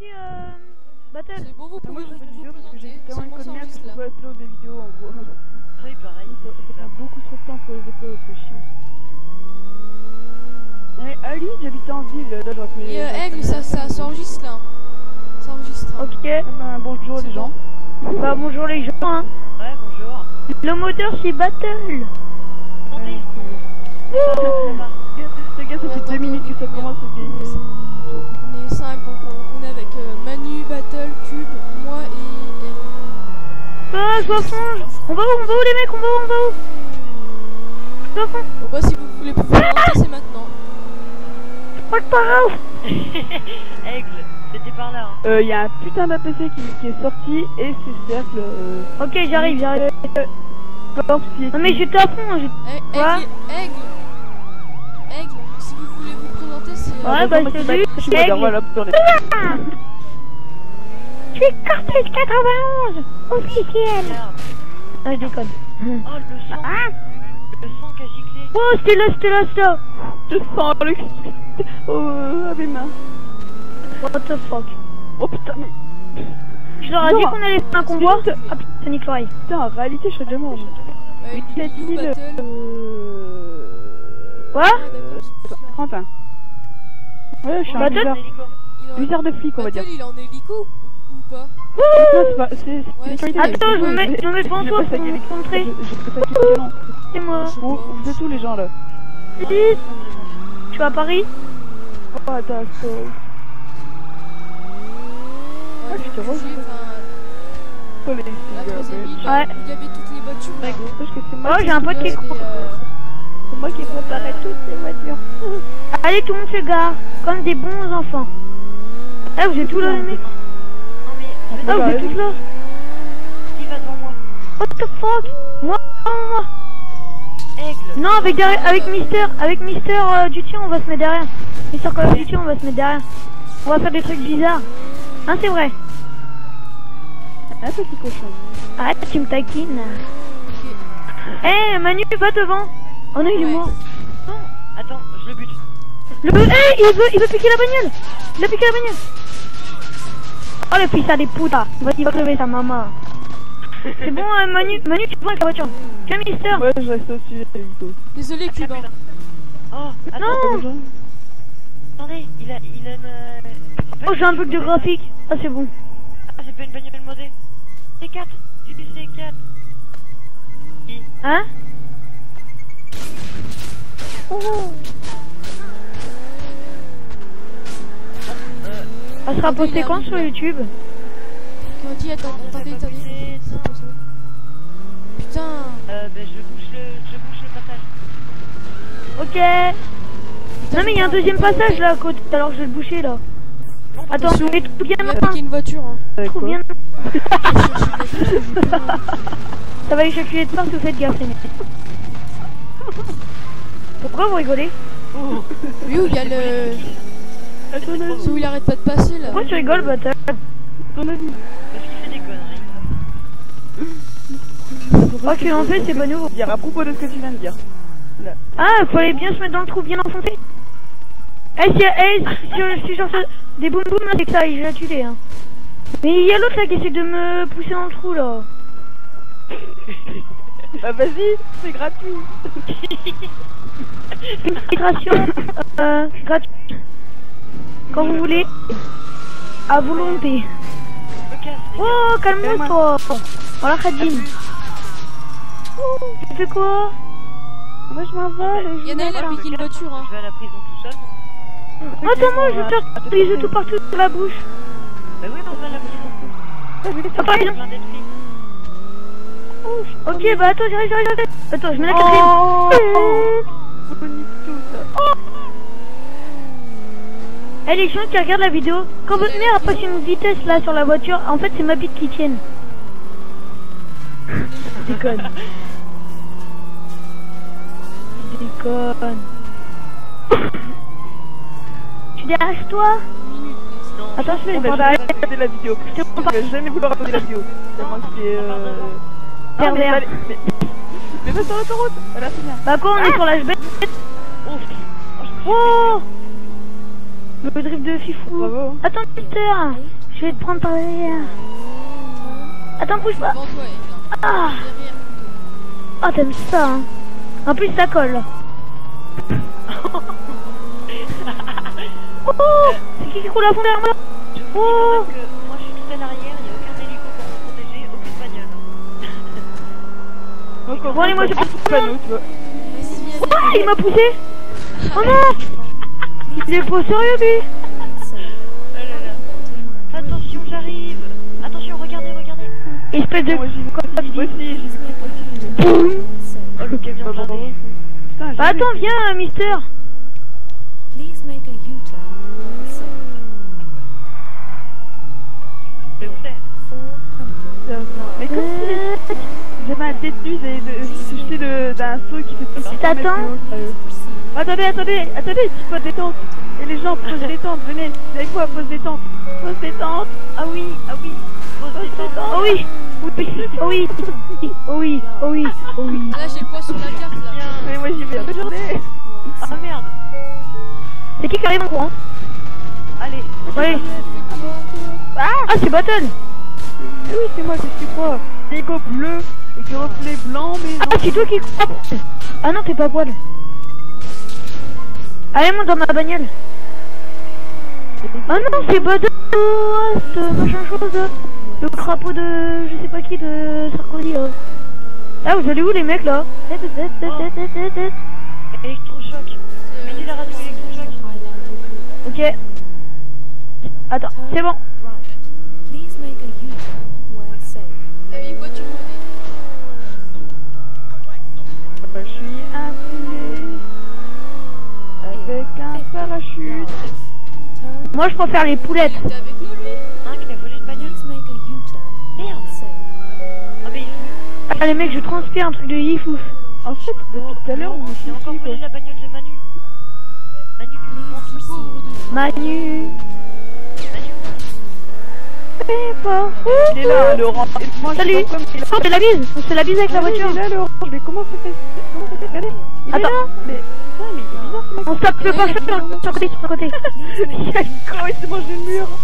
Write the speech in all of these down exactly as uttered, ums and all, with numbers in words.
parti euh... Battle. C'est bon, vous Moi pouvez je vous fais des vidéos parce que j'ai présenter. tellement C'est une bon, ça conne merde que enregistre je là. peux upload des vidéos en gros. Oui, pareil. Ça, ça prend beaucoup trop de temps pour les uploads, c'est chiant. Eh, Ali, j'habite en ville, là j'aurais pu... Et euh, Aigle, ça, ça s'enregistre là. Ça enregistre. hein. Ok. Eh ben, bonjour C'est les gens. Bah bonjour les gens. Hein. Ouais, bonjour. Le moteur c'est Battle. Attendez. Là-bas. Les gars, ça fait Attends, deux minutes que ça attends, commence à gagner. On est cinq, donc on, on est avec euh, Manu, Battle, Cube, moi et Aigle. Ah, je vois fond. On va où, on va où les mecs, on va où, on va où? Je vois fond. Bon bah si vous voulez pouvoir monter, c'est maintenant. Je crois que par là. Aigle, c'était par là. Hein. Euh, y a un putain d'A P C qui, qui est sorti et c'est cercle. Euh... Ok, j'arrive, j'arrive. Hop, si- Non mais j'étais à fond. Hein, j'étais- Eh, Quoi Aigle, Aigle, Aigle, si vous voulez vous présenter, c'est... euh, Ouais, bah, bonjour, c'est Mathieu, lui, Mathieu, Aigle. regarde, voilà, tournez. Je suis Cortez quatre-vingt-onze officiel. Merde. Ah, je déconne. Oh, le sang. Ah. Le sang qu'a giclé. Oh, c'était là, c'était là, c'était là. Je sens le... Oh, à mes mains. What the fuck. Oh putain, mais... Je leur ai dit Non. qu'on allait faire un convoi. Juste- Ah putain, nique l'oreille. Putain, en réalité, je serais déjà mort. avec Qu'a Lulu, dit le... Battle... Euh... Quoi? Ah d'accord. Quentin. Ouais, je suis un Battle bizarre. Hélico. Il est en- Bizarre de flic, on va dire. Battle, il est en hélico ou pas? Non, c'est pas... C'est... Ouais, c'est- c'est- Attends, je me mets, je me mets devant J'ai toi pas pour ça me qui- montrer. Je- J'ai pas ça qui est violent. C'est moi. Oh, vous êtes où les gens là? Lise. Tu vas à Paris? Oh, d'accord. Ouais, Ah, donc, je te j'ai- rejoins. enfin, Oh, les la troisième île, Ouais. il y avait toutes les voitures. là. Parce que c'est Oh, moi, j'ai un pote qui est C'était, euh, c'est moi qui ai préparé toutes ces voitures. Allez, tout le monde se gare. Comme des bons enfants. Eh, vous êtes tous là, les mecs? Non, mais. Ah, vous êtes tous là? Qui va devant moi? What the fuck? Moi, moi. Aigle. Non, avec derrière, avec Mister, avec Mister euh, Duty, on va se mettre derrière. Mister Call of Duty, on va se mettre derrière. On va faire des trucs bizarres. Hein, c'est vrai. Un petit cochon. Ah, tu me taquines. Eh, Manu, va devant. Oh non, il est Ouais. mort. Non. Attends, je le bute. Le... Eh, il veut, il veut piquer la bagnole. Il a piqué la bagnole. Oh, le fils à des putas. Il va, il va crever sa maman. C'est bon, euh, Manu, Manu, tu prends avec la voiture. Tiens, Mister. Ouais, je reste au-dessus de l'hélico. Désolé, Cube. hein. Oh, attends. Non. Attendez, il a, il a une. euh, c'est pas Oh, une j'ai un bug de bagnole graphique. Ah, c'est bon. modée. Ah, c'est pas une bagnole modée. C quatre. Tu dis C quatre. Qui? Hein? Oh. Euh. Elle sera Attendez, postée il quand arrive, sur là. YouTube? Qui m'a dit, attends, attendez, pas attendez. poussé, C'est non. quoi ça? Putain. Euh, ben je bouche le, je bouche le passage. Ok. Non mais il y a un deuxième passage là à côté, alors je vais le boucher là. Attends, Attention, mais tout bien il a maintenant. piqué une voiture. Hein. Avec Trop quoi? bien. Ça va éjaculer de partout, faites gaffe les mecs. Pourquoi vous rigolez? Lui où il y a le... À ton C'est avis, où il arrête pas de passer là. Pourquoi tu rigoles, bâtard? à ton avis. Parce qu'il fait des conneries. Oh, tu l'en fais, c'est pas nouveau. Dire à propos de ce que tu viens de dire. Là. Ah, il fallait bien se mettre dans le trou, bien enfoncé. Eh, si, eh, si je suis genre des boum boum là, c'est que ça, je vais la tuer, hein. Mais il y a l'autre là qui essaie de me pousser dans le trou là. Bah vas-y, c'est gratuit. Migration, euh, gratuite. Quand vous voulez. À volonté. Je me casse, les gars. Oh, calme-toi. Voilà, Khadine. Tu fais quoi? Moi je m'en vais. et je Yana, vais il a pas. piqué une voiture. Hein. Je vais à la prison tout seul, moi. Attends, moi, je vais faire des yeux tout partout sur la bouche. Bah oui, on va à la prison. Attends, Il y a viens. plein d'être filles. Ok, bah attends, j'arrive, j'arrive, j'arrive. Attends, je mets la quatrième. Oh, on nique tout ça. Eh, les gens qui regardent la vidéo, quand votre mère a passé une vitesse là sur la voiture, en fait, c'est ma bite qui tienne. Je déconne. Je déconne. Tu dérages toi? Non. Attends, je vais On le va prendre jamais regarder la vidéo. Je te On va jamais vouloir regarder la vidéo. Tellement qu'il est... Euh... Ah, mais, Pervers. allez, mais... mais va sur l'autoroute. Voilà, c'est bien. Bah quoi, on est sur l'H B? Oh, Oh! Le drift de Fifou. Bravo. Attends, Mister. Je vais te prendre par derrière. Attends, bouge pas. Devant toi, Eve. Ah. Derrière. Ah, t'aimes ça, hein. En plus, ça colle. Oh, c'est qui qui roule à fond derrière moi? Je vous dis Oh. quand même que moi je suis tout à l'arrière, il n'y a aucun hélico pour me protéger, aucune bagnole. Donc, Bon, allez, moi, j'ai pas de panneau, tu vois. Vas-y, viens. Ah, il m'a poussé. Oh non. Il est pas sérieux, lui. Oh là là. Attention, j'arrive. Attention, regardez, regardez. Espèce de... Moi, j'y vais Quoi, aussi, tu moi dis? aussi, j'y vais aussi. Boum. Oh, le camion Bah, bravo. blindé. Putain, j'ai Bah, attends, vu. viens, Mister. Please make a U-turn. Mais où c'est? Euh, Mais comme si les- j'avais un détenu, j'avais de- se jeter de- d'un saut qui fait plus T'attends. Attendez, attendez, attendez, petite pause détente. Et les gens, pause détente, venez. Vous savez quoi, pause détente? Pause détente. Ah oui, ah oui. Pause détente. Oh oui. Oui. Oh oui. Oh oui. Oh oui. Oh oui. Là, j'ai le poids sur la carte, là. Bien. Mais moi j'y vais. Bonne journée. Ah merde. C'est qui qui arrive en courant? Allez. Ouais. Ah, c'est Battle. Mais oui, c'est moi, qu'est-ce que tu crois? Déco bleu et des reflets blancs, mais Ah, non. c'est toi qui cours. Ah non, t'es pas poil. Allez, monte dans ma bagnole. Ah non, c'est Battle. Oh, ce machin chose. Le crapaud de... Je sais pas qui, de Sarkozy, là. Ah, vous allez où, les mecs, là? Électrochoc. Mettez la radio électrochoc. Ok. Attends, c'est bon. Please make a U-turn where safe. Avec une voiture modée. Je suis un poulet avec un parachute. Turn. Moi, je préfère les poulettes. Il était avec nous, lui. Un qui a volé une bagnole. Please make a U-turn Merde. where safe. Ah mais il faut. Ah, les mecs, je transpire un truc de ouf. En fait, depuis tout à l'heure, on me Il a encore suit, quoi. volé la bagnole de Manu. Manu, Please proceed. Manu. Manu. C'est pas Il est là, hein, Laurent. Et moi, je sais Salut. pas comme il est là. On fait la bise. On se fait la bise avec la Ah oui, voiture. Il est là, Laurent. Mais comment ça fait? Comment ça fait? Regardez. Il est Attends. là. Mais putain, mais il est bizarre, ce mec. On se tape le Oui, pare-choc oui, sur oui. sur côté, sur côté. Please make a U-turn. Oh, il s'est mangé le mur.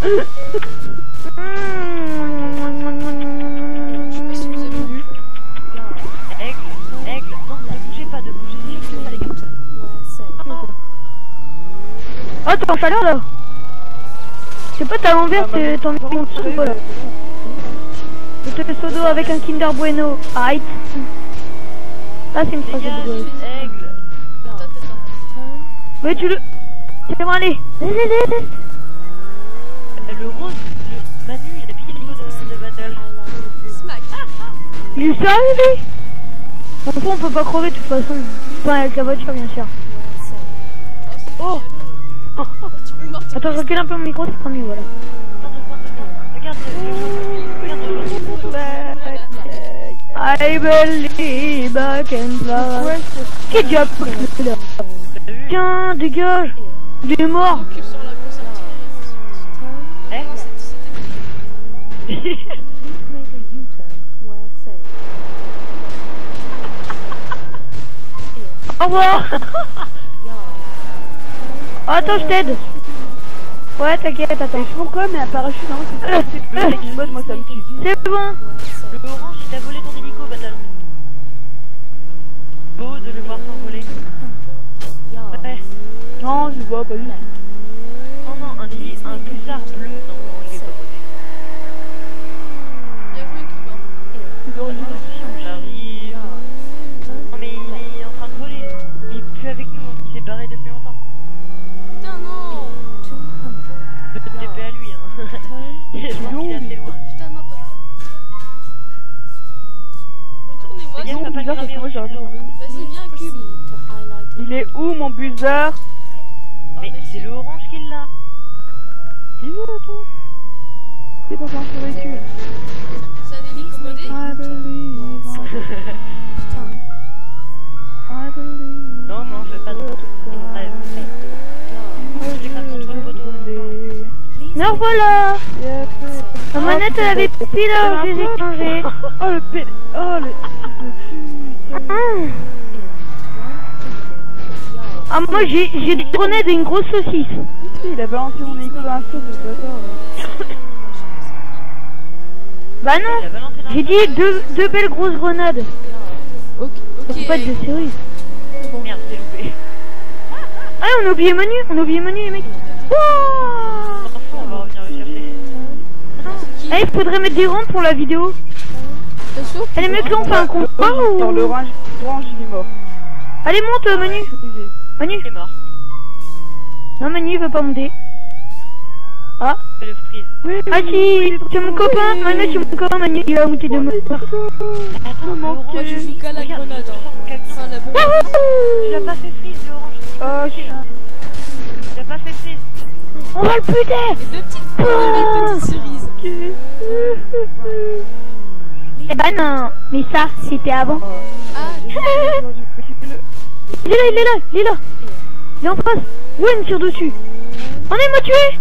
Je sais pas si vous avez vu. Aigle, aigle. Non, ne bougez pas, ne bougez surtout pas les gars. Where safe. Oh, t'es en chaleur là. Je sais pas, t'as l'envers, t'es- t'en es en dessous quoi là. Je te fais sodo avec un Kinder Bueno. Aïe. Là, c'est une phrase de Dégage, gosse. aigle. Attends, attends, attends. Turn. Mais tu le. C'est bon, allez. Allez, allez, allez. Le rose, le Manu, il a piqué le niveau de, de battle. Smack. Il est sérieux lui. Bon, on peut pas crever de toute façon. Enfin, avec la voiture, bien sûr. Where safe. Oh, c'est Oh. Tu peux mortir. Attends, je recule un peu mon micro, c'est pas mieux, voilà. Regarde, regarde, regarde. I believe I can fly. Ouais, c'est Qui diable c'est là? T'as vu? Tiens, dégage. Il est mort. Mon cul sur la grosse artillerie. Turn. Aigle. Please make a U-turn where safe. Au revoir. Yard. Oh, attends, je t'aide. Ouais, t'inquiète, attends. Mais je pourquoi, mais un parachute, non, c'est pas c'est plus avec une mode, moi ça me tue. C'est bon. Where safe. Le orange, il a volé ton hélico, battle. Beau de le voir s'envoler. Yard. Ouais. Non, je vois pas du tout. Non, non, un, héli- un blizzard bleu. Non, non, il est pas volé. Bien joué, Cuba. C'est d'origine. J'arrive. Non, mais il est en train de voler. Il est plus avec nous, il s'est barré depuis longtemps. Putain, non. two hundred. Le T P à lui, hein. Turn. Je pense qu'il est assez loin. Putain, non, pas. Retournez-moi. Les gars, Non, ça va pas bizarre, parce que moi le j'ai camion, entendu. Vas-y, viens, Proceed Cube. to highlighted Il est où mon buzzer? Oh, Mais merci. c'est le orange qui l'a. Qui veut toi? C'est pas un véhicule. C'est un hélico modé. I believe. where safe. Putain. I believe. Non, non, je vais pas de rêve. Je l'écrase contre le poteau. Me revoilà. La manette, elle avait pile, alors je les ai changées. Oh le p... Oh le... Ah, moi, j'ai j'ai des grenades et une grosse saucisse. il a balancé mon hélico dans la sauce, ce bâtard. Bah non, Il a balancé dans j'ai le- dit deux, deux belles grosses grenades. Ok, Ça ok. peut pas être de sérieux. Merde, j'ai loupé. Ah, on a oublié Manu, on a oublié Manu, les mecs. Wouah. On s'en fout, on va revenir le chercher. Qui Ah, il faudrait mettre des rangs pour la vidéo. T'es sûr? Eh, les mecs, là, on fait un combat Dans ou... l'orange, l'orange, il est mort. Allez, monte, euh, Manu. Manu. Il est mort. Non, Manu, il veut pas monter. Ah. C'est le freeze. Oui, Ah si, c'est mon copain. Manu, c'est mon copain, Manu. Il a monté de moi. Attends, l'orange. Moi, je joue qu'à la Regarde, grenade. je hein. sens mon camion. Enfin, la bombe. Il a pas fait freeze, l'orange. Oh, chien. Il a pas fait freeze. On va le buter. Et deux petites, deux petites cerises. Eh ben non, mais ça, c'était avant. Ah, Il est là, il est là, il est là. Il est en face. Ouais, il me tire dessus. On est m'a tué.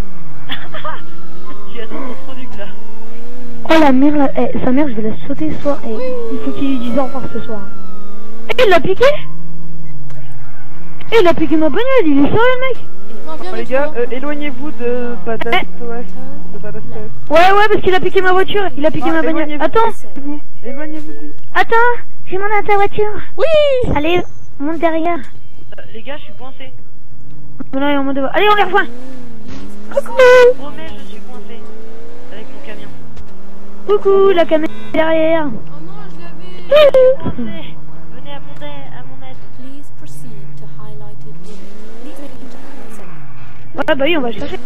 Tu attends ton produit là. Oh la mère, là. Eh, sa mère, je vais la sauter ce soir. Eh, il faut qu'il lui dise au revoir ce soir. Eh, il l'a piqué. Eh, il a piqué ma bagnole, il est sérieux le mec. non, viens Oh, les avec gars, moi. euh, éloignez-vous de Patate Ouest. De Patate Ouest. Ouais, ouais, parce qu'il a piqué ma voiture, il a piqué Ah, ma bagnole. éloignez-vous. Attends, Éloignez-vous de lui. attends, j'ai demandé à ta voiture. Oui. Allez, monte derrière. Euh, les gars, je suis coincé. Voilà, il est en mode de... Allez, on les rejoint. Coucou. Promets, je suis coincé. Avec mon camion. Coucou, la caméra est derrière. Oh non, je l'avais. Coincé. Venez à mon aide, à mon aide. Please proceed to highlighted room. Please make it to highlighted. Ouais, bah oui, on va le chercher.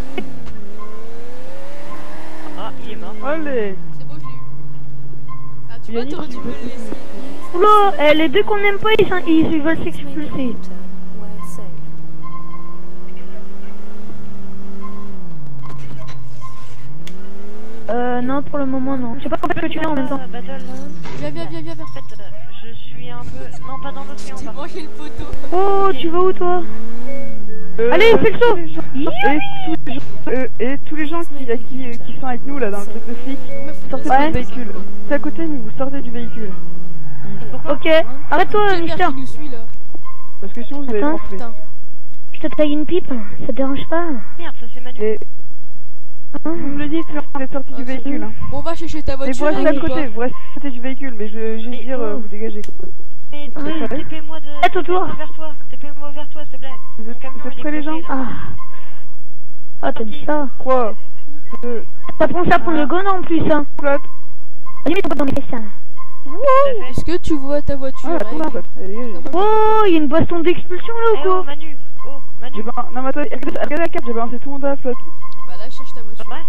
Ah, il est mort. Allez. C'est beau, je l'ai eu. Ah, tu vois, Yannick, t'aurais dû tu me peux- le laisser. Oula, eh, les deux qu'on n'aime pas, ils, sont- ils, ils veulent Please make a s'expulser. U-turn where safe. Euh, non, pour le moment, non. Je sais pas combien que tu as en même temps. Ah, Battle. Viens, viens, viens, viens, viens. En fait, euh, je suis un peu... Non, pas dans l'océan, J'ai par contre. mangé le poteau. Oh, tu vas où, toi? Euh, Allez, fais le saut. tous les gens- Youpi. Et tous les gens, euh, et tous les gens qui, qui, qui sont avec nous là dans le truc de flic, Mais faut sortez Ouais. du véhicule. C'est à côté, mais vous sortez du véhicule. Ok, arrête-toi, Quel Mister. père qui nous suit là. Parce que sinon vous allez Attends. morfler. Putain. Je te taille une pipe, ça te dérange pas? Merde, ça c'est Manu. Et Hein? vous me le dites quand vous êtes sorti Ah, du c'est véhicule. Hein. Bon, on va chercher ta Et vous voiture. restez à ou côté, pas vous restez à côté du véhicule, mais je, je vais Mais dire, euh, oh. vous dégagez. Mais Ouais. TP-moi de... Faites autour. TP-moi vers toi. TP-moi vers toi, s'il te plaît. Vous Mon êtes, camion, vous êtes il est prêts les gens? bloqué, là. Ah. Ah, t'as dit ça. trois, deux, Ça prend ça pour le gon en plus, hein. flotte. Allez, mets ton pote dans mes fesses, hein. Tout à fait. Est-ce que tu vois ta voiture Ah, hein, attends, flotte. Allez, dégagez. Comme- Oh, il y a une baston d'expulsion là ou Eh oh, quoi? Manu. Oh, Manu. J'ai ba- Non mais attendez, regardez, regardez la carte, j'ai balancé tout le monde à la flotte. Bah là, cherche ta voiture. Ouais.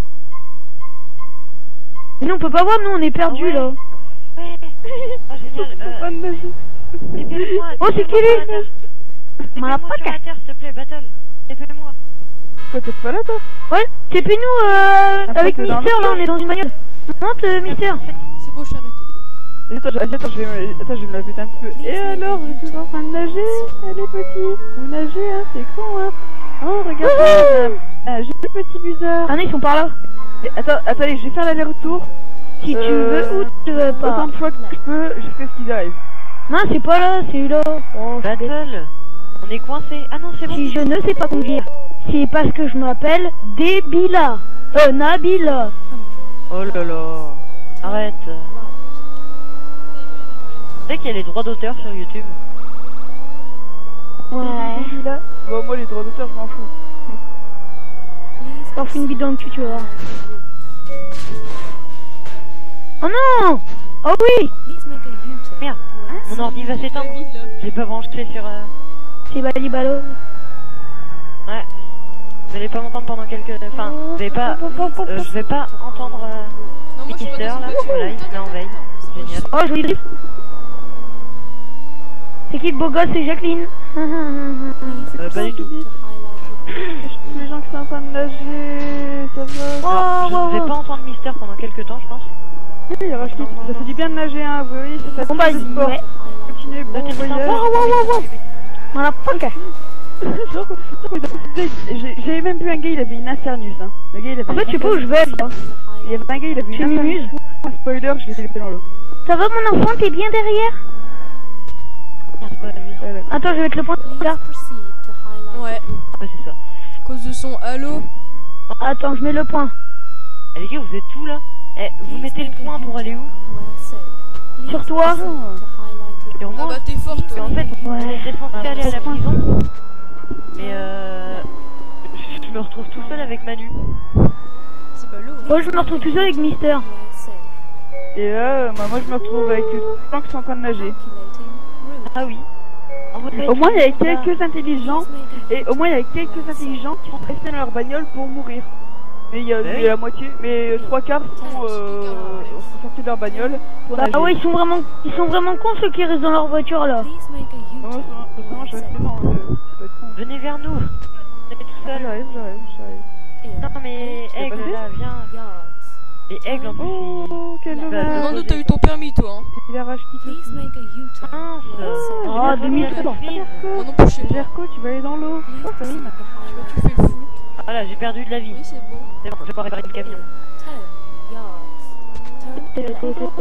Mais nous, on peut pas voir, nous, on est perdus Ah ouais. là. Ouais. Ah, génial. Pas Euh, de magie. TP-moi. Oh, c'est qui, lui? TP-moi sur Motherfucker. la terre, s'il te plaît, Battle. TP-moi. Quoi, t'es pas là toi? Ouais, T P nous euh, Après, avec t'es dans Mister le là, on est dans une bagnole. Monte, euh, Mister. C'est beau, je suis arrêté. Attends, je- attends, je vais me, attends, je vais me la péter un petit peu. Et alors, vous êtes toujours en train de nager? Allez petit, vous nagez hein, c'est con hein. Oh, regardez madame. Ah, j'ai le petit bizarre. Ah non, ils sont par là. Et attends, attendez, je vais faire l'aller-retour. Si tu Euh, veux ou tu veux pas. Autant de fois que je peux jusqu'à ce qu'ils arrivent. Non, c'est pas là, c'est là. Oh, c'est bête. Battle. On est coincé. Ah non, c'est bon. Si je ne sais pas conduire, c'est parce que je m'appelle Débila. Euh, Nabila. Oh là là. Arrête. Tu sais qu'il y a les droits d'auteur sur YouTube. Ouais. Là. Bon, moi les droits d'auteur, je m'en fous. T'en fous une bite dans le cul, tu vas voir. Oh non. Oh oui. Please make a U-turn Merde. where Mon ordi va La s'éteindre. ville là. J'ai pas branché sur... Euh... C'est Balibalo. Ouais. Vous allez pas m'entendre pendant quelques... Enfin, vous allez pas... Euh, je vais pas entendre... Euh... Non, moi je suis pas Mister, dans là, cette voiture. voilà, il se met en Attends, veille. attends, attends, c'est beau, Génial. Oh, joli drift. C'est qui le beau gosse? C'est Jacqueline. Euh, pas du tout. Tous les gens qui sont en train de nager, ça va. Alors, je Oh, ne vais oh, pas oh. entendre Mister pendant quelques temps, je pense. Il y a Rachid, ça fait du bien de nager hein, vous voyez, c'est ça. Bon bah, le sport. ouais. Continuez, bon Là, t'es voyage. Wow, wow, wow, wow. Voilà, fuck. Genre, j'ai- J'avais même vu un gars, il avait une Incernus. Hein. Le gars, il avait En fait, une je sais pas où je vais, là. Il y avait un gars, il avait Je une m'amuse. Incernus. Spoiler, je l'ai téléphoné dans l'eau. Ça va, mon enfant? T'es bien derrière? Merde, c'est pas lui. Voilà. Attends, je vais te le pointer là. Please proceed to highlighted Ouais. room. Ouais, c'est ça. cause de son halo. Attends, je mets le point. Eh, les gars, vous êtes où là? Eh, vous mettez le point pour aller où? Sur toi. Et au Ah moins, bah t'es forte en toi. fait, Ouais. j'étais censé aller à la prison. Mais euh... je me retrouve tout seul avec Manu. C'est ballot. Moi, je me retrouve tout seul avec Mister. Et là, bah, moi je me retrouve avec des gens qui sont en train de nager. Ah oui. En vrai, Au moins il y a quelques intelligents, et au moins il y a quelques intelligents qui sont restés dans leur bagnole pour mourir. Mais il y a Bah mais oui. la moitié, mais trois quarts sont, euh, sont sortis de leur bagnole pour Bah nager. ouais, ils sont vraiment, ils sont vraiment cons ceux qui restent dans leur voiture là. Ouais, vraiment, je reste non, euh, ça doit être con. venez vers nous. On est tout seul. J'arrive, j'arrive, j'arrive. Non mais C'est Aigle passé là, viens. Et Aigle en plus, Oh, quel Bah, dommage. Demande où t'as eu ton permis toi. Hein. Il arrache qui Please te make a U-turn. mince. Oh, Je deux vais minutes, revenir bon. à la file. Moi non plus je sais pas. Jerko, tu vas aller dans l'eau. Please proceed to Tu highlighted fais le fou. Ah là, j'ai perdu de la vie. Oui c'est bon. C'est bon, je vais pas réparer le camion. ten yards. Turn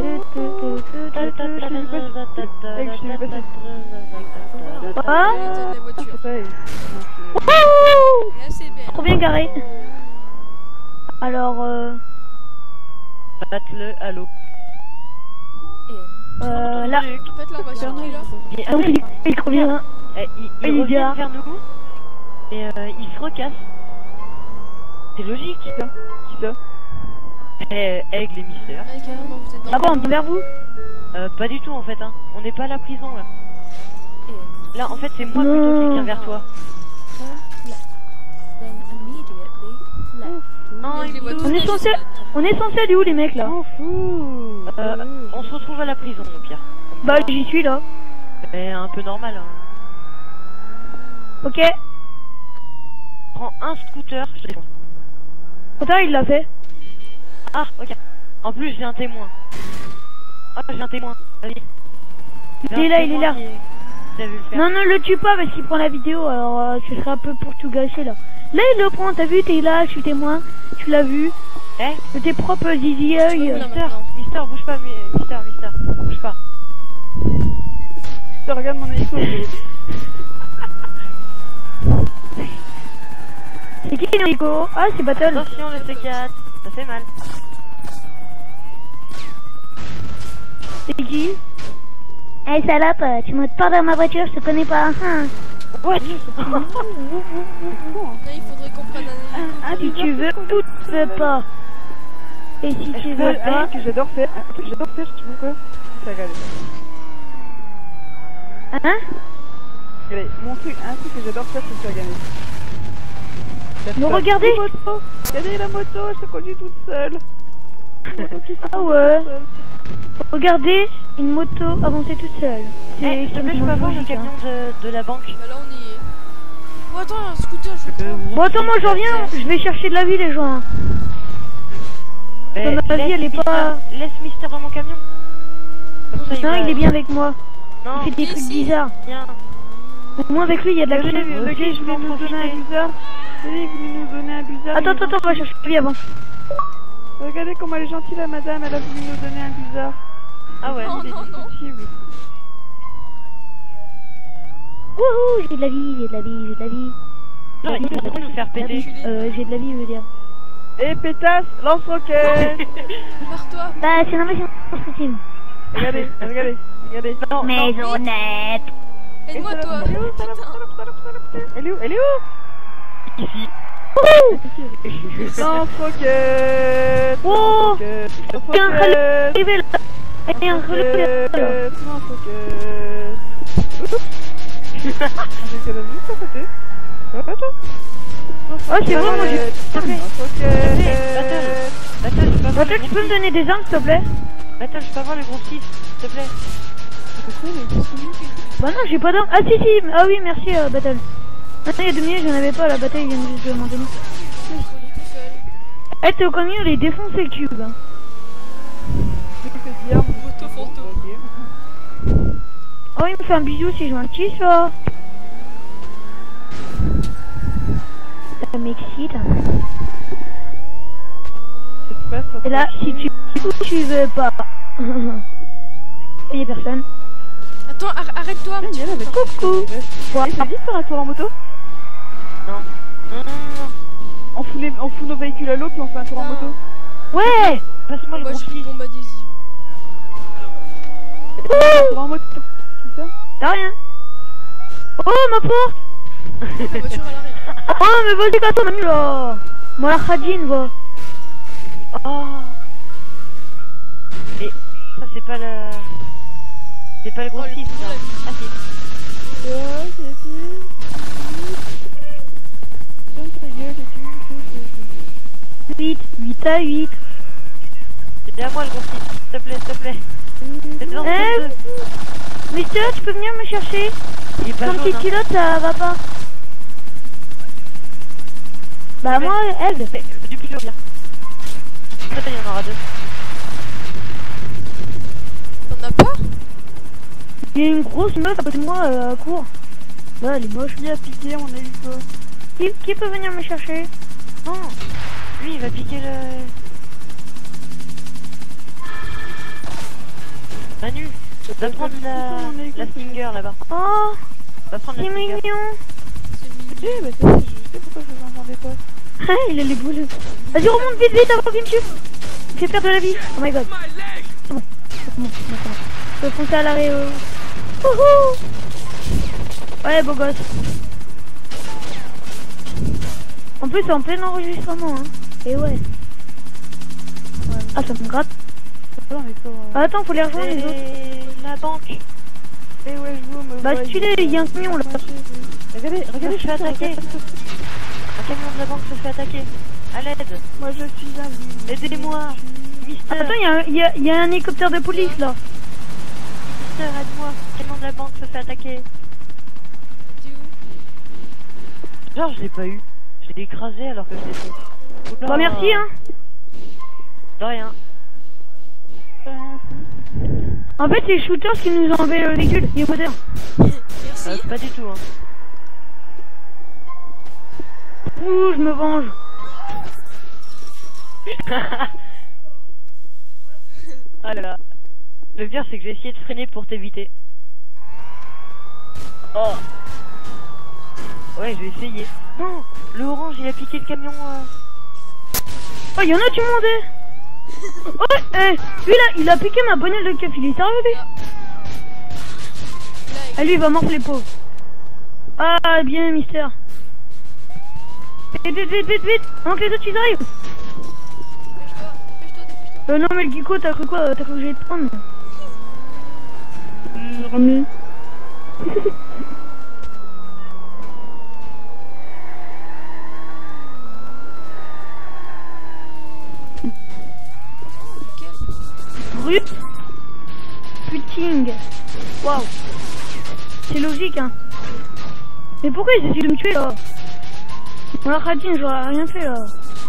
Ah, Elle était de la voiture. C'est pareil. Là c'est bien. trop bien garé. Alors, euh, Batte-le à l'eau. in. euh, là, En fait là on va sur qui là? Et donc après, il, il revient. eh, il, il il est revient bien. vers nous. Et euh, il se recasse. C'est logique. Qui ça? Qui ça? Eh, Aigle et Mister. Ouais carrément vous êtes dans Ah bon, on vient vers vous. Euh, pas du tout en fait, hein. On n'est pas à la prison là. In. Là, en fait, c'est moi Non. plutôt qui vient vers toi. Turn left. Then immediately left. Non, Je les il vois me tous On est nager, censé, c'est on est censé aller où les mecs là? M'en fous. Euh, on se retrouve à la prison au pire. Comme Bah ça, j'y suis là. c'est un peu normal. Hein. Ok. Prends un scooter. Je te réponds. Pourtant il l'a fait. Ah, ok. En plus, j'ai un témoin. Ah, j'ai un témoin. Vas-y. J'ai Il est un là, il est témoin là. qui- qui a vu le faire. Non, ne le tue pas parce qu'il prend la vidéo. Alors euh, ce serait un peu pour tout gâcher là. Là il le prend. T'as vu? T'es là. Je suis témoin. Tu l'as vu. Eh, De tes propres zizi Là, œil. Mister, maintenant. Mister, bouge pas, mais Mister, Mister, bouge pas. Tu regardes mon hélico. C'est qui Nico? Ah c'est Battle. Attention, le C quatre, ça fait mal. C'est qui? Eh salope, tu me pars dans ma voiture, je te connais pas. Hein. What? Là il faudrait qu'on prenne un hélico. Ah, Si tu veux ou tu veux pas. Et si tu Je veux veux pas. un que j'adore faire. Un truc que j'adore faire, tu vois quoi? C'est regarder. Hein? Regardez, mon truc, un truc que j'adore faire, c'est de regarder. Me regardez? Moto. Regardez la moto, je te conduis toute seule. Ah ouais. Regardez une moto avancer toute seule. C'est Eh, s'il te plaît, je peux avoir le logique, hein. camion de, de la banque? Bah là on y est. Oh attends un scooter je Euh, prends. Bon attends, moi je reviens, je vais chercher de la vie les gens. Eh, ma vie, laisse elle est Mister- pas- Laisse Mister dans mon camion. Comme ça, Non, va- il est bien avec moi. Non, Il fait des si, trucs si. bizarres. bien. Moi avec lui il y a de la Regardez, clé. le Ok, gars, je je vais voulais en nous donner profiter. un bizarre. Regardez, il voulait nous donner un bizarre. Attends, il attends, est attends, on va chercher la vie avant. gentil. Regardez comment elle est gentille la madame, elle a voulu nous donner un bizarre. Ah ouais. Non, Il est non, non. possible. Wouhou, j'ai de la vie, j'ai de la vie, j'ai de la vie. Non, il peut nous faire péter. Euh, j'ai de la vie, je veux dire. Et pétasse, lance-roquette. Barre-toi. Bah, c'est normal, c'est possible. Regardez, regardez, regardez. Non, non. Maisonnette. Aide-moi Et toi. salope, elle est où, salope, Putain. salope, salope, salope. Elle est où? Elle est où? Ici. Lance-roquette. Oh, Lance-roquette. il y a un Lance-roquette. relevé là. Il y a un relevé là. Lance-roquette. Lance-roquette. Oups. J'ai qu'elle a juste à côté. Attends. Oh, c'est bon, moi j'ai. Lance-roquette. Battle, je peux avoir Attends, le tu gros peux me six. donner des armes s'il te plaît? Battle, je peux avoir le gros six, s'il te plaît. Bah non, j'ai pas d'armes. Ah si, si, ah oui, merci euh, Battle. Maintenant, il y a deux minutes, j'en avais pas, la bataille vient juste de m'en donner. Je suis tout seul. Eh, t'es au camion, il est défoncé le cube. hein. Photo fantôme. Oh, il me fait un bisou si je m'en là. Ça m'excite. Et là, si tu ou tu veux pas. Il y a personne. Attends, ar- arrête-toi un petit peu. Coucou. Ouais, ça dit de faire un tour en moto? Non. Non, non, non, on fout, les, on fout nos véhicules à l'eau puis on fait un tour en Putain. moto. Ouais. Passe-moi le Moi gros j'ai plus de fils. bombe adhésive. Un tour en moto. C'est ça? T'as rien. Oh ma porte. La voiture elle a rien. Oh mais vas-y gâteau Manu là. Moi la khadine va. Oh. Et ça c'est pas le... C'est pas le gros Oh, le fils gros, ça. la vie. Ah si. Ouais, c'est si. Ferme ta gueule et tu... huit, huit à huit. C'est à moi le gros fils. S'il te plaît, s'il te plaît. C'est devant Eh, le deux. Mister, tu peux venir me chercher? Il est pas Ton jaune, petit hein. pilote ça va pas. Bah moi, aide. Mais, du pilote là. Peut-être il y en aura deux. T'en as pas? Il y a une grosse meuf à côté de moi, euh, à court. Ouais, elle est moche. Il a piqué, on a eu quoi? Qui, qui peut venir me chercher? Non. Lui il va piquer le... Manu, va prendre la, la Stinger là-bas. Oh, Va prendre la c'est Stinger. mignon. C'est Eh, mignon. bah t'as vu, je sais pourquoi je vous entendais pas. Il a les boules. Vas-y, remonte vite, vite, avant qu'il me tue. Il fait perdre de la vie. Oh my god. C'est bon, c'est bon, c'est bon, c'est bon. Je peux foncer à l'arrêt. Euh... Wouhou. Ouais, beau gosse. En plus, c'est en plein enregistrement. Hein. Et ouais. Ouais, Ah, ça me gratte. mais on est pas... Ah, attends, faut les rejoindre les autres. C'est la banque. Eh ouais, je vous me Bah, vois, stylé, il y a un camion là. Regardez, regardez, Je je suis suis attaqué. attaqué. Un camion de la banque se fait attaquer. À l'aide. Moi je suis un vieux. Aidez-moi. Mister. Attends, il y, a un- il y, a- il y a un hélicoptère de police là. Mister, aide-moi. Le camion de la banque se fait attaquer. T'es où? Genre, je l'ai pas eu. Je l'ai écrasé alors que je l'ai fait. Oula. Bah, merci hein. De rien. En fait, c'est les shooters qui nous ont enlevé le véhicule. Il est moderne. Merci. Euh, pas du tout, hein. Ouh, je me venge. Ah là là. Le pire, c'est que j'ai essayé de freiner pour t'éviter. Oh. Ouais, j'ai essayé. Non, le orange, il a piqué le camion. Euh... Oh, il y en a, tu m'en dis. Oh, eh, lui là, il a piqué ma bagnole de keuf. Il est sérieux, lui? Là, Ah, lui, il va mordre les pauvres. Ah, bien, Mister. Vite, vite, vite, vite, vite. Avant que les autres, ils arrivent. dépêche-toi, dépêche-toi, dépêche-toi. Euh, non, mais le Geeko, t'as cru quoi? T'as cru que j'allais te prendre? Je remets. Nickel. Brut. Puting. Waouh. C'est logique, hein. Mais pourquoi ils essaient de me tuer, là? Moi, la Khadine, j'aurais rien fait, là.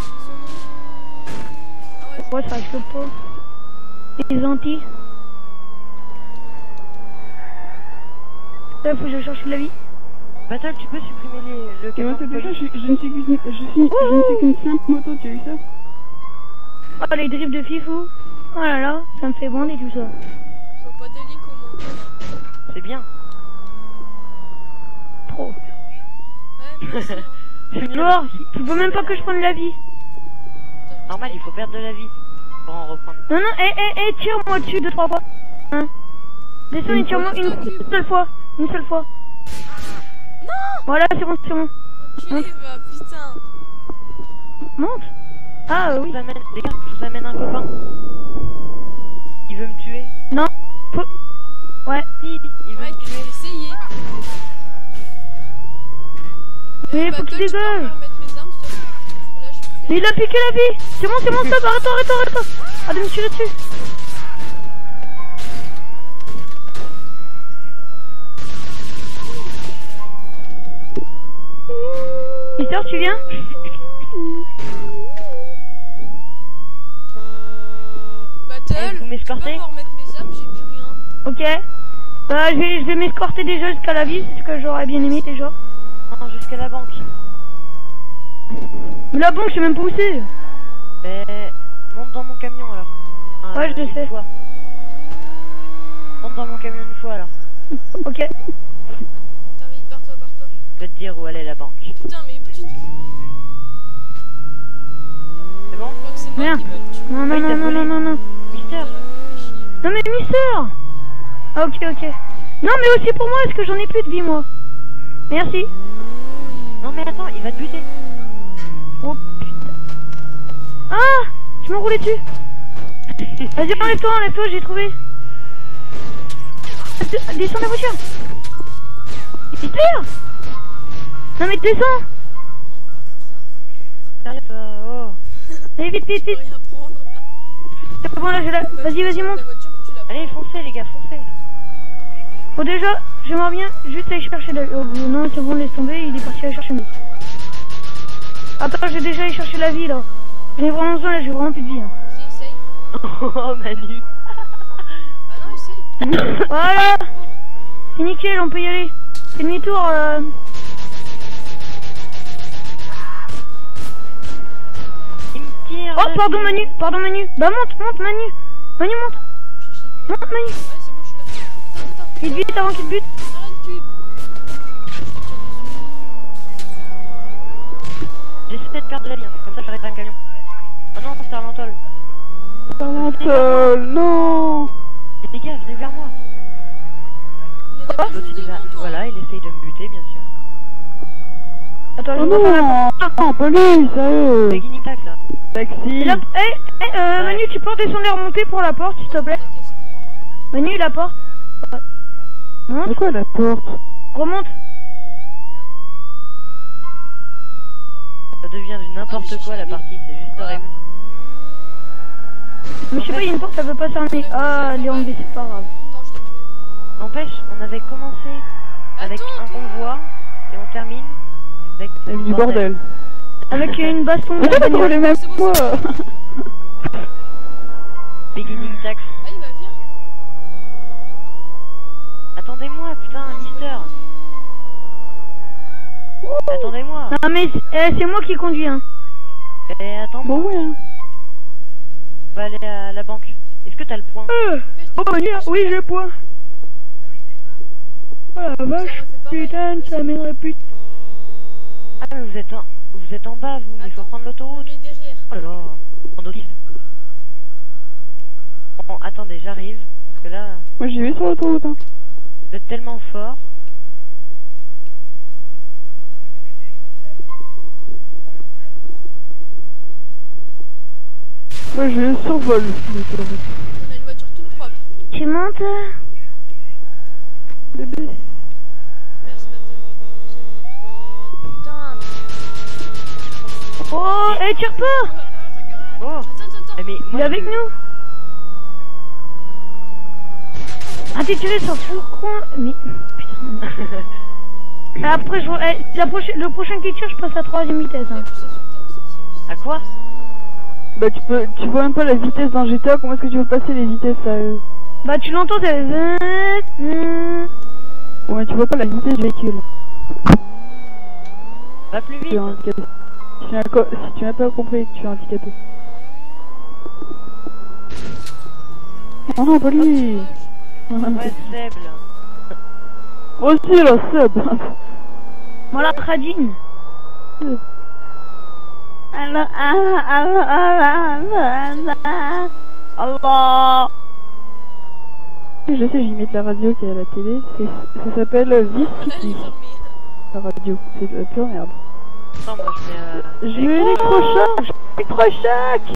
Ah ouais, Ouais, ça risque pas. Les Antilles. Là, faut que je cherche de la vie. Battle, tu peux supprimer les, le Et camion moi de c'était ça, police. je, je ne suis qu'une je suis, je ne suis qu'une simple moto, tu as vu ça? Oh, les drifts de Fifou. Oh là là, ça me fait bander tout ça. je vois pas d'hélico moi. C'est bien. Trop. Ouais, merci. Hein. C'est mieux. Genre, tu peux même pas que je prenne la vie. Attends, Normal, il faut perdre de la vie pour en reprendre. Non, non, hé, hé, hé, tire-moi dessus deux, trois fois. Hein? Descends et tire-moi une, une seule fois. Une seule fois. Non! Voilà, c'est bon, c'est bon. enculé, va, putain. Monte. Ah, euh, Je oui. vous amène, les gars, je vous amène un copain. Il veut me tuer. Non. Faut... Ouais. Si, il veut Ouais, me tu tuer. vas essayer. Mais Eh, faut bah, qu'il toi, tu peux dégage. me remettre mes armes, s'il te plaît. Là, je suis plus Mais il a piqué la vie. C'est bon, c'est bon, stop. Arrête-toi, arrête-toi, arrête-toi. Arrête de me tirer dessus. Mister, tu viens? Eh, Battle, vous tu peux m'escortez? me remettre mes armes, j'ai plus rien. Ok. Bah, je vais, je vais m'escorter déjà jusqu'à la vie, c'est ce que j'aurais bien aimé déjà. Non, jusqu'à la banque. Mais la banque, je sais même pas où c'est. Ben, monte dans mon camion alors. Ah, Ouais, je une sais. fois. Monte dans mon camion une fois alors. Ok. Attends, vite, barre-toi, barre-toi. Je vais te dire où elle est la banque. Putain, mais putain. Viens. Ils veulent tuer. Non, non, Oui, non, t'as non, volé. non, non, non. Mister. Non, mais Mister. Ah, ok, ok. Non, mais aussi pour moi, parce que j'en ai plus de vie, moi. Merci. Non mais attends, il va te buter. Oh, putain. Ah, je m'en roulais dessus. Vas-y, enlève-toi, enlève-toi, j'ai trouvé. De- Descends de la voiture. Mister. Non, mais descends. Sérieux toi, oh. Allez, vite, vite, Je vite. peux rien prendre. C'est bon, là, j'ai la... Vas-y, vas-y, monte. La voiture, tu la Allez, foncez les gars, foncez. Bon, déjà, j'aimerais bien juste aller chercher la... Oh, non, c'est bon, laisse tomber, il est parti aller chercher une. Attends, j'ai déjà allé chercher la vie, là. J'ai vraiment besoin, là, j'ai vraiment plus de vie. Hein. Vas-y, essaye. Oh Manu. Ah non, essaye. Voilà. C'est nickel, on peut y aller. C'est demi-tour. Euh... Il me tire. Oh, pardon, dessus. Manu. Pardon, Manu. Bah, monte, monte, Manu. Manu, monte. Monte, Manu. Ouais, c'est bon, je suis là. Attends, attends. Il te bute avant qu'il te bute. Arrête, cube. J'essaie de perdre la vie, hein. Comme ça j'arrêterai un camion. Oh non, c'est un lentol. Tarantol, non. Les gars, venez vers moi. Il y en a L'autre plus il va. devant toi. Voilà, il essaye de me buter, bien sûr. Attends, Oh je vais faire non, non, pas lui, sérieux. Beginning tac là. Taxi. la... Eh, eh, euh, Ouais. Manu, tu peux descendre et remonter pour la porte, s'il te plaît. Ok, c'est bon. Manu, la porte. Ouais. Monte, De quoi la porte? remonte. Ça devient du n'importe Attends, quoi la je cherche partie, c'est juste horrible. Mais je sais pas, il y a une porte, ça veut pas fermer. Ah, elle est enlevée, c'est pas grave. Attends, je te le N'empêche, on avait commencé avec Attends, un toi. convoi et on termine avec C'est du bordel. Avec une baston de Pourquoi t'as trouvé bagnole. les mêmes C'est bon, moi? Beginning tax. Allez, bah viens. Attendez-moi, putain, Mister. Attendez-moi. Non, mais c'est eh, c'est moi qui conduis, hein. Eh, attends-moi. Bon, ouais. hein. On va aller à la banque. Est-ce que t'as le point? Euh, Dépêche, oh, Manu, dépêche. oui, j'ai le point. Oh la Ça vache, aurait fait pareil. putain, ça m'aimerait plus. Ah, mais vous êtes en, vous êtes en bas, vous. Mais il faut Attends, prendre on l'autoroute. est derrière. Oh là là, en autiste. Bon, attendez, j'arrive. Parce que là, Moi j'y vais sur l'autoroute. Hein. vous êtes tellement fort. Moi je survole l'autoroute. On a une voiture toute propre. Tu montes? Bébé. Merci, Battle. Putain. Oh, eh, tire pas! Oh, Attends, attends, attends. eh, mais Il moi, est avec je- nous. Ah, t'es tiré sur le coin. Mais, putain. Après, je... eh, la prochaine... le prochain qui tire, je passe à troisième vitesse. Hein. Appuie sur le taxi, c'est- À quoi? Bah tu peux, tu vois même pas la vitesse d'un G T A, comment est-ce que tu veux passer les vitesses sérieux? Bah, tu l'entends, c'est... Bon mais tu vois pas la vitesse du véhicule. Va plus Tu vite. es handicapé. Si tu n'as co- si tu n'as pas compris, tu es handicapé. Oh non, pas lui. Ouais, Seb là. Moi aussi la sub. Voilà, Radine. Allah, Allah, Allah, Allah, Allah. Je sais, j'y mets de la radio qui est à la télé. C'est- Ça s'appelle Vice Elle est City. fermée. La radio, c'est la pure merde. Attends, moi je mets. Euh... Je vais électrochoc, je vais électrochoc.